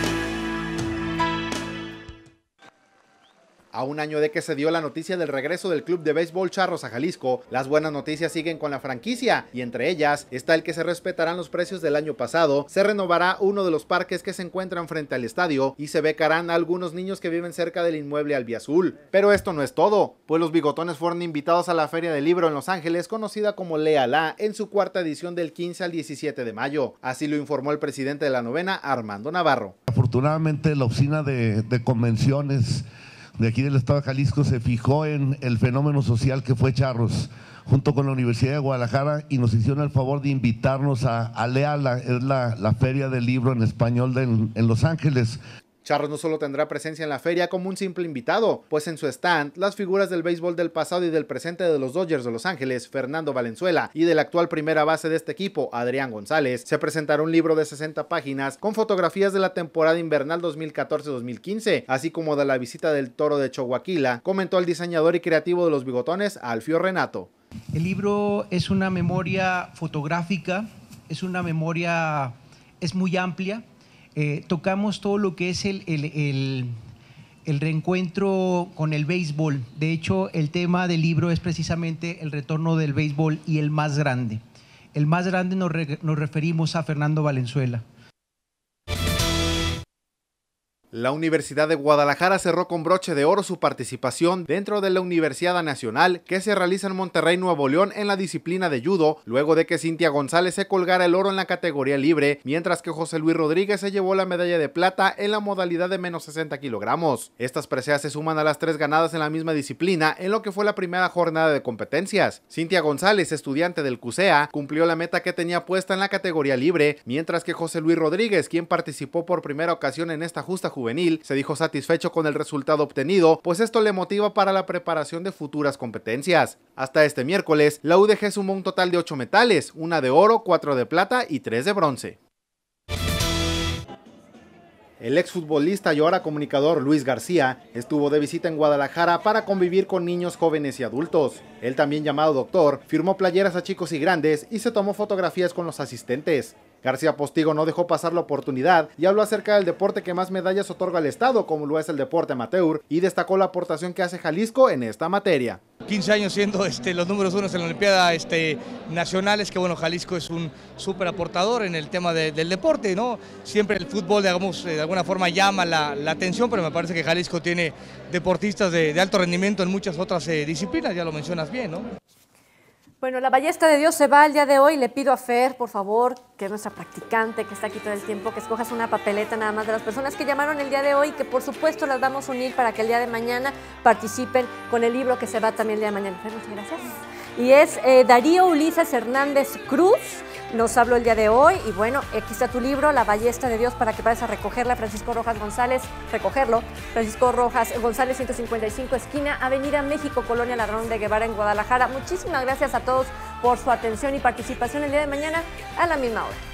A un año de que se dio la noticia del regreso del Club de Béisbol Charros a Jalisco, las buenas noticias siguen con la franquicia, y entre ellas está el que se respetarán los precios del año pasado, se renovará uno de los parques que se encuentran frente al estadio y se becarán a algunos niños que viven cerca del inmueble albiazul. Pero esto no es todo, pues los bigotones fueron invitados a la Feria del Libro en Los Ángeles, conocida como Léala, en su cuarta edición del 15 al 17 de mayo. Así lo informó el presidente de la novena, Armando Navarro. Afortunadamente la oficina de convenciones de aquí del estado de Jalisco se fijó en el fenómeno social que fue Charros, junto con la Universidad de Guadalajara, y nos hicieron el favor de invitarnos a Léala, es la feria del libro en español en Los Ángeles. Charros no solo tendrá presencia en la feria como un simple invitado, pues en su stand, las figuras del béisbol del pasado y del presente de los Dodgers de Los Ángeles, Fernando Valenzuela, y de la actual primera base de este equipo, Adrián González, se presentará un libro de 60 páginas con fotografías de la temporada invernal 2014-2015, así como de la visita del Toro de Choaquila, comentó el diseñador y creativo de los bigotones, Alfio Renato. El libro es una memoria fotográfica, es muy amplia. Tocamos todo lo que es el reencuentro con el béisbol. De hecho, el tema del libro es precisamente el retorno del béisbol y el más grande. El más grande nos referimos a Fernando Valenzuela. La Universidad de Guadalajara cerró con broche de oro su participación dentro de la Universiada Nacional que se realiza en Monterrey, Nuevo León, en la disciplina de judo, luego de que Cintia González se colgara el oro en la categoría libre, mientras que José Luis Rodríguez se llevó la medalla de plata en la modalidad de menos 60 kilogramos. Estas preseas se suman a las 3 ganadas en la misma disciplina en lo que fue la primera jornada de competencias. Cintia González, estudiante del CUSEA, cumplió la meta que tenía puesta en la categoría libre, mientras que José Luis Rodríguez, quien participó por primera ocasión en esta justa juvenil, se dijo satisfecho con el resultado obtenido, pues esto le motiva para la preparación de futuras competencias. Hasta este miércoles, la UDG sumó un total de 8 metales, 1 de oro, 4 de plata y 3 de bronce. El exfutbolista y ahora comunicador Luis García estuvo de visita en Guadalajara para convivir con niños, jóvenes y adultos. Él, también llamado doctor, firmó playeras a chicos y grandes y se tomó fotografías con los asistentes. García Postigo no dejó pasar la oportunidad y habló acerca del deporte que más medallas otorga al estado, como lo es el deporte amateur, y destacó la aportación que hace Jalisco en esta materia. 15 años siendo los números unos en la Olimpiada nacionales, que bueno, Jalisco es un súper aportador en el tema del deporte, ¿no? Siempre el fútbol, digamos, de alguna forma llama la atención, pero me parece que Jalisco tiene deportistas de alto rendimiento en muchas otras disciplinas, ya lo mencionas bien, ¿no? Bueno, la ballesta de Dios se va el día de hoy. Le pido a Fer, por favor, que es nuestra practicante, que está aquí todo el tiempo, que escojas una papeleta nada más de las personas que llamaron el día de hoy, que por supuesto las vamos a unir para que el día de mañana participen con el libro que se va también el día de mañana. Fer, muchas gracias. Y es Darío Ulises Hernández Cruz. Nos habló el día de hoy y bueno, aquí está tu libro, La Ballesta de Dios, para que vayas a recogerla. Francisco Rojas González, recogerlo. Francisco Rojas González, 155, esquina Avenida México, Colonia Ladrón de Guevara, en Guadalajara. Muchísimas gracias a todos por su atención y participación el día de mañana a la misma hora.